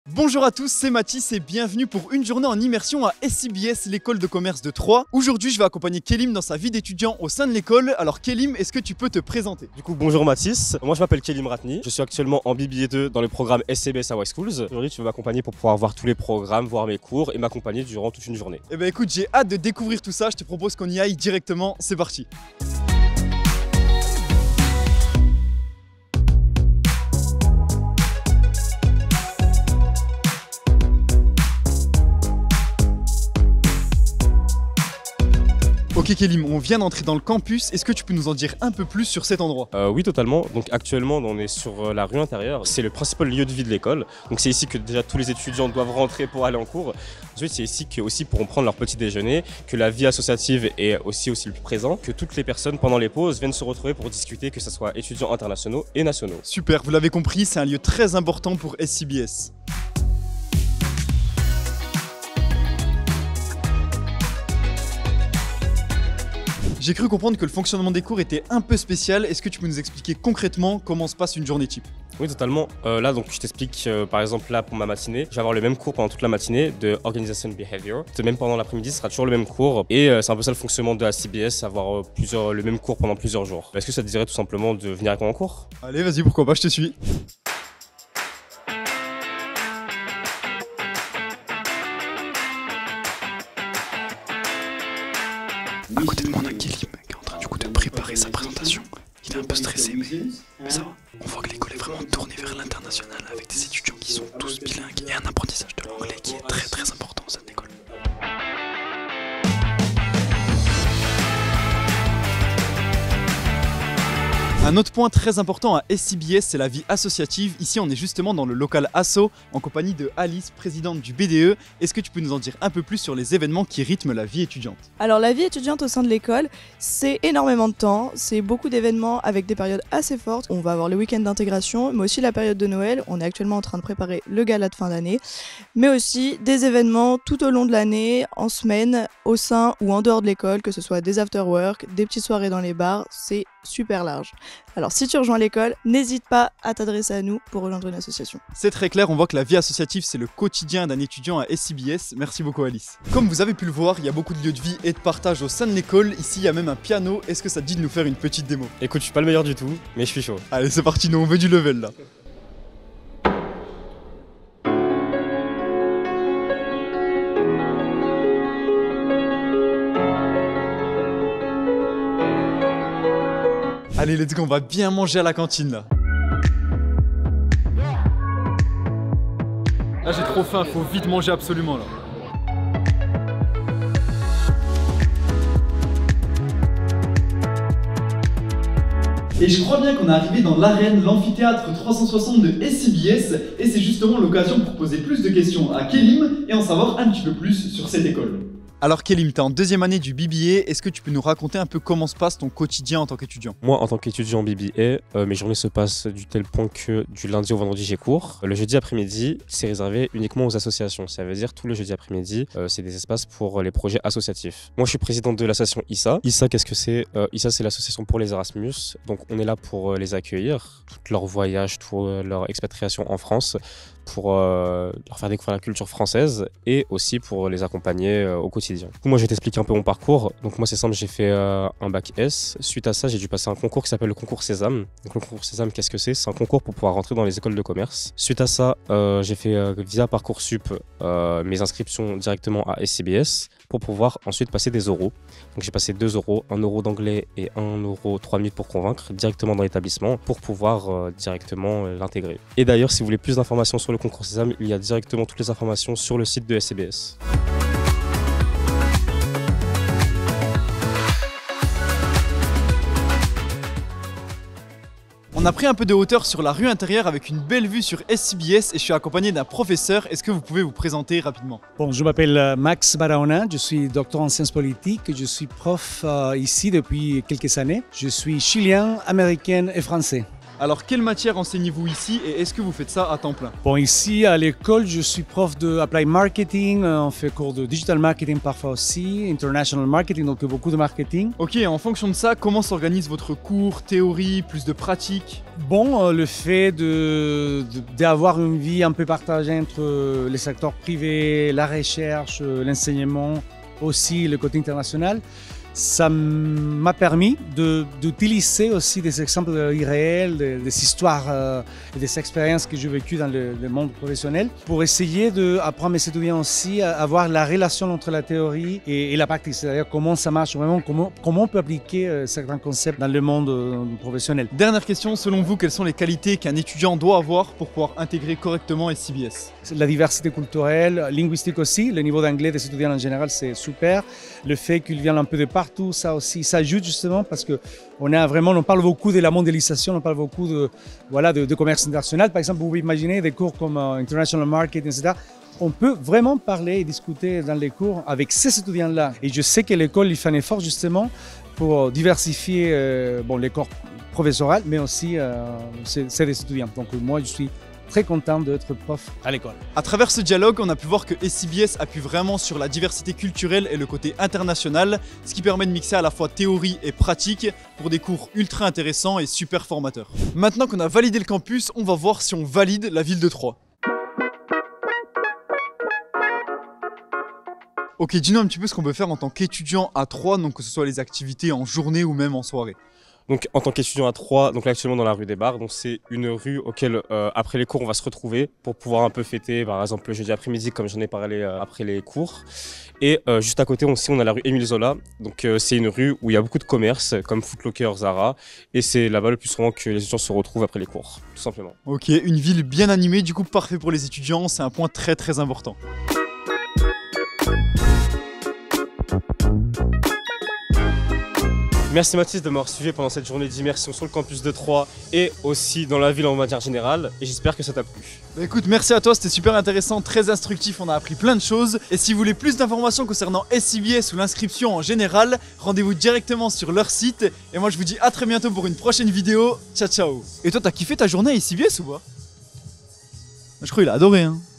Bonjour à tous, c'est Mathis et bienvenue pour une journée en immersion à SCBS, l'école de commerce de Troyes. Aujourd'hui, je vais accompagner Kelim dans sa vie d'étudiant au sein de l'école. Alors Kelim, est-ce que tu peux te présenter? Du coup, bonjour Mathis, moi je m'appelle Kelim Ratni, je suis actuellement en BBA2 dans le programme SCBS à West Schools. Aujourd'hui, tu vas m'accompagner pour pouvoir voir tous les programmes, voir mes cours et m'accompagner durant toute une journée. Eh ben écoute, j'ai hâte de découvrir tout ça, je te propose qu'on y aille directement, c'est parti. Ok Kelim, on vient d'entrer dans le campus, est-ce que tu peux nous en dire un peu plus sur cet endroit? Oui, totalement. Donc actuellement, on est sur la rue intérieure. C'est le principal lieu de vie de l'école. Donc c'est ici que déjà tous les étudiants doivent rentrer pour aller en cours. Ensuite, c'est ici qu'eux aussi pourront prendre leur petit déjeuner, que la vie associative est aussi le plus présent, que toutes les personnes pendant les pauses viennent se retrouver pour discuter, que ce soit étudiants internationaux et nationaux. Super, vous l'avez compris, c'est un lieu très important pour SCBS. J'ai cru comprendre que le fonctionnement des cours était un peu spécial. Est-ce que tu peux nous expliquer concrètement comment se passe une journée type? Oui, totalement. Là, donc, je t'explique, par exemple, là, pour ma matinée, je vais avoir le même cours pendant toute la matinée de Organization Behavior. Même pendant l'après-midi, ce sera toujours le même cours. Et c'est un peu ça le fonctionnement de la CBS, avoir le même cours pendant plusieurs jours. Est-ce que ça te dirait tout simplement de venir avec moi en cours? Allez, vas-y, pourquoi pas, je te suis. À côté de moi, on a Kelim qui est en train du coup de préparer sa présentation. Il est un peu stressé, mais ça va. On voit que l'école est vraiment tournée vers l'international avec des étudiants qui sont tous bilingues et un apprentissage de l'anglais qui est très important dans cette école. Un autre point très important à SCBS, c'est la vie associative. Ici, on est justement dans le local asso, en compagnie de Alice, présidente du BDE. Est-ce que tu peux nous en dire un peu plus sur les événements qui rythment la vie étudiante? Alors la vie étudiante au sein de l'école, c'est énormément de temps, c'est beaucoup d'événements avec des périodes assez fortes. On va avoir le week-end d'intégration, mais aussi la période de Noël. On est actuellement en train de préparer le gala de fin d'année, mais aussi des événements tout au long de l'année, en semaine, au sein ou en dehors de l'école, que ce soit des after-work, des petites soirées dans les bars, c'est super large. Alors si tu rejoins l'école, n'hésite pas à t'adresser à nous pour rejoindre une association. C'est très clair, on voit que la vie associative c'est le quotidien d'un étudiant à SCBS. Merci beaucoup Alice. Comme vous avez pu le voir, il y a beaucoup de lieux de vie et de partage au sein de l'école. Ici il y a même un piano, est-ce que ça te dit de nous faire une petite démo? Écoute, je suis pas le meilleur du tout, mais je suis chaud. Allez c'est parti, nous on veut du level là. Allez, let's go, on va bien manger à la cantine là. Là j'ai trop faim, faut vite manger absolument là. Et je crois bien qu'on est arrivé dans l'arène, l'amphithéâtre 360 de SCBS, et c'est justement l'occasion pour poser plus de questions à Kelim et en savoir un petit peu plus sur cette école. Alors Kelim, t'es en deuxième année du BBA, est-ce que tu peux nous raconter un peu comment se passe ton quotidien en tant qu'étudiant? Moi, en tant qu'étudiant en BBA, mes journées se passent du tel point que du lundi au vendredi, j'ai cours. Le jeudi après-midi, c'est réservé uniquement aux associations. Ça veut dire tout le jeudi après-midi, c'est des espaces pour les projets associatifs. Moi, je suis président de l'association ISA. ISA, qu'est-ce que c'est? ISA, c'est l'association pour les Erasmus. Donc, on est là pour les accueillir, tout leur voyage, toute leur expatriation en France, pour leur faire découvrir la culture française et aussi pour les accompagner au quotidien. Du coup, moi, je vais t'expliquer un peu mon parcours. Donc moi, c'est simple, j'ai fait un bac S. Suite à ça, j'ai dû passer un concours qui s'appelle le concours Sésame. Donc le concours Sésame, qu'est-ce que c'est? C'est un concours pour pouvoir rentrer dans les écoles de commerce. Suite à ça, j'ai fait via Parcoursup mes inscriptions directement à SCBS pour pouvoir ensuite passer des oraux. Donc j'ai passé 2 euros, 1 euro d'anglais et 1 euro 3 minutes pour convaincre directement dans l'établissement pour pouvoir directement l'intégrer. Et d'ailleurs, si vous voulez plus d'informations sur le concours Sésame, il y a directement toutes les informations sur le site de SCBS. On a pris un peu de hauteur sur la rue intérieure avec une belle vue sur SCBS et je suis accompagné d'un professeur. Est-ce que vous pouvez vous présenter rapidement? Bon, je m'appelle Max Barahona, je suis doctorant en sciences politiques, je suis prof ici depuis quelques années. Je suis chilien, américain et français. Alors quelle matière enseignez-vous ici et est-ce que vous faites ça à temps plein? Bon, ici à l'école, je suis prof de Applied Marketing, on fait cours de Digital Marketing parfois aussi, International Marketing, donc beaucoup de marketing. Ok, en fonction de ça, comment s'organise votre cours, théorie, plus de pratique? Bon, le fait d'avoir une vie un peu partagée entre les secteurs privés, la recherche, l'enseignement, aussi le côté international, ça m'a permis d'utiliser aussi des exemples irréels, des histoires et des expériences que j'ai vécues dans le monde professionnel pour essayer d'apprendre mes étudiants aussi à avoir la relation entre la théorie et la pratique, c'est-à-dire comment ça marche vraiment, comment on peut appliquer certains concepts dans le monde professionnel. Dernière question, selon vous, quelles sont les qualités qu'un étudiant doit avoir pour pouvoir intégrer correctement SCBS? La diversité culturelle, linguistique aussi, le niveau d'anglais des étudiants en général c'est super, le fait qu'ils viennent un peu de partout, ça aussi, ça ajoute justement parce que on parle beaucoup de la mondialisation, on parle beaucoup de commerce international. Par exemple, vous pouvez imaginer des cours comme International Marketing, etc. On peut vraiment parler et discuter dans les cours avec ces étudiants-là. Et je sais que l'école il fait un effort justement pour diversifier les corps professoraux, mais aussi c'est des étudiants. Donc moi, je suis très content d'être prof à l'école. À travers ce dialogue, on a pu voir que SCBS appuie vraiment sur la diversité culturelle et le côté international, ce qui permet de mixer à la fois théorie et pratique pour des cours ultra intéressants et super formateurs. Maintenant qu'on a validé le campus, on va voir si on valide la ville de Troyes. Ok, dis-nous un petit peu ce qu'on peut faire en tant qu'étudiant à Troyes, donc que ce soit les activités en journée ou même en soirée. Donc en tant qu'étudiant à Troyes, donc là actuellement dans la rue des Bars, donc c'est une rue auquel après les cours on va se retrouver pour pouvoir un peu fêter, par exemple le jeudi après-midi comme j'en ai parlé après les cours. Et juste à côté aussi on a la rue Émile Zola, donc c'est une rue où il y a beaucoup de commerces comme Foot Locker, Zara, et c'est là-bas le plus souvent que les étudiants se retrouvent après les cours, tout simplement. Ok, une ville bien animée, du coup parfait pour les étudiants, c'est un point très très important. Merci Mathis de m'avoir suivi pendant cette journée d'immersion sur le campus de Troyes et aussi dans la ville en manière générale, et j'espère que ça t'a plu. Bah écoute, merci à toi, c'était super intéressant, très instructif, on a appris plein de choses. Et si vous voulez plus d'informations concernant SCBS ou l'inscription en général, rendez-vous directement sur leur site. Et moi je vous dis à très bientôt pour une prochaine vidéo, ciao ciao. Et toi t'as kiffé ta journée à SCBS ou pas? Je crois qu'il a adoré hein.